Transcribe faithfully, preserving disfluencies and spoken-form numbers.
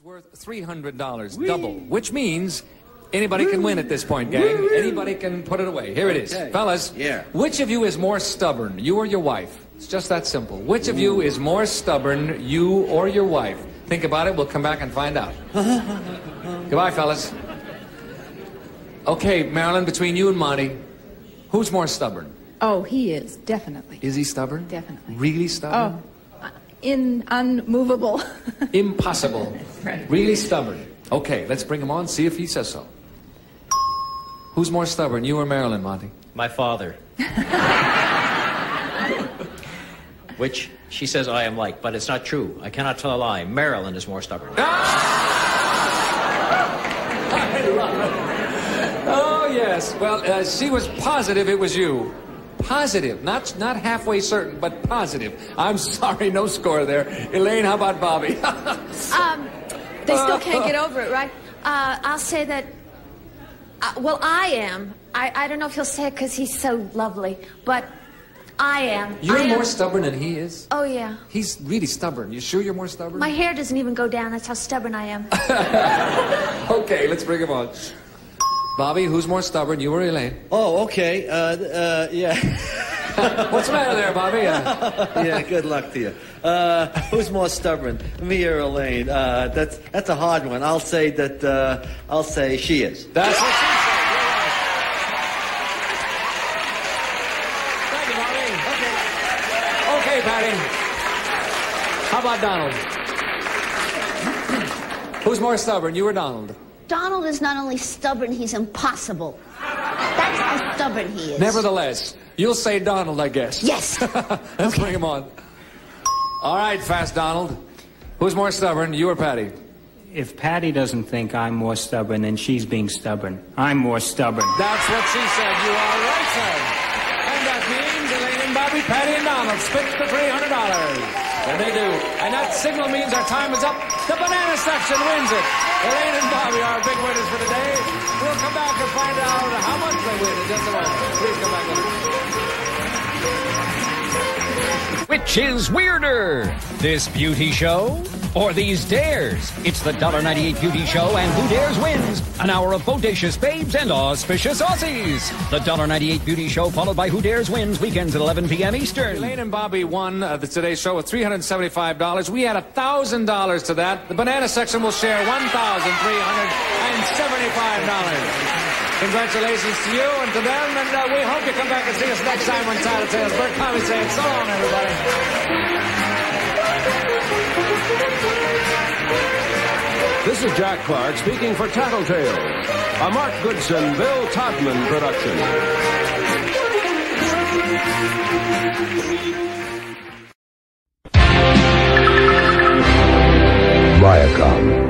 Worth three hundred dollars, double, which means anybody can win at this point, gang. Anybody can put it away. Here it is. Okay. Fellas, Yeah. which of you is more stubborn, you or your wife? It's just that simple. Which of you is more stubborn, you or your wife? Think about it. We'll come back and find out. Goodbye, fellas. Okay, Marilyn, between you and Monty, who's more stubborn? Oh, he is, definitely. Is he stubborn? Definitely. Really stubborn? Oh, in unmovable. Impossible. Right. Really stubborn. Okay, let's bring him on, see if he says so. Who's more stubborn, you or Marilyn, Monty? My father. Which she says I am like, but it's not true. I cannot tell a lie. Marilyn is more stubborn. I love it. Oh, yes. Well, uh, she was positive it was you. Positive. Not, not halfway certain, but positive. I'm sorry, no score there. Elaine, how about Bobby? um, they still can't get over it, right? Uh, I'll say that, uh, well, I am. I, I don't know if he'll say it because he's so lovely, but I am. You're I more am. stubborn than he is? Oh, yeah. He's really stubborn. You sure you're more stubborn? My hair doesn't even go down. That's how stubborn I am. Okay, let's bring him on. Bobby, who's more stubborn, you or Elaine? Oh, okay. Uh, uh, yeah. What's the matter there, Bobby? Uh, Yeah, good luck to you. Uh, who's more stubborn, me or Elaine? Uh, that's that's a hard one. I'll say that. Uh, I'll say she is. That's what she said. Thank you, Bobby. Okay. Okay, Patty. How about Donald? Who's more stubborn, you or Donald? Donald is not only stubborn, he's impossible. That's how stubborn he is. Nevertheless, you'll say Donald, I guess. Yes. Let's bring him on. All right, Fast Donald. Who's more stubborn, you or Patty? If Patty doesn't think I'm more stubborn, then she's being stubborn. I'm more stubborn. That's what she said. You are right, sir. And that means Elaine and Bobby, Patty and Donald split the three hundred dollars. And they do. And that signal means our time is up. The banana section wins it. Elaine and Bobby are our big winners for today. We'll come back and find out how much they win in just a moment. Please come back with us. Which is weirder, this beauty show or these dares? It's the one dollar ninety-eight Beauty Show, and who dares wins an hour of bodacious babes and auspicious Aussies. The one dollar ninety-eight Beauty Show, followed by Who Dares Wins, weekends at eleven p m Eastern. Elaine and Bobby won uh, the Today Show with three hundred seventy-five dollars. We had one thousand dollars to that. The banana section will share one thousand three hundred seventy-five dollars. Congratulations to you and to them, and uh, we hope you come back and see us next time on Tattletales. Bert Conley saying so long, everybody. This is Jack Clark speaking for Tattletales, a Mark Goodson, Bill Todman production. Viacom.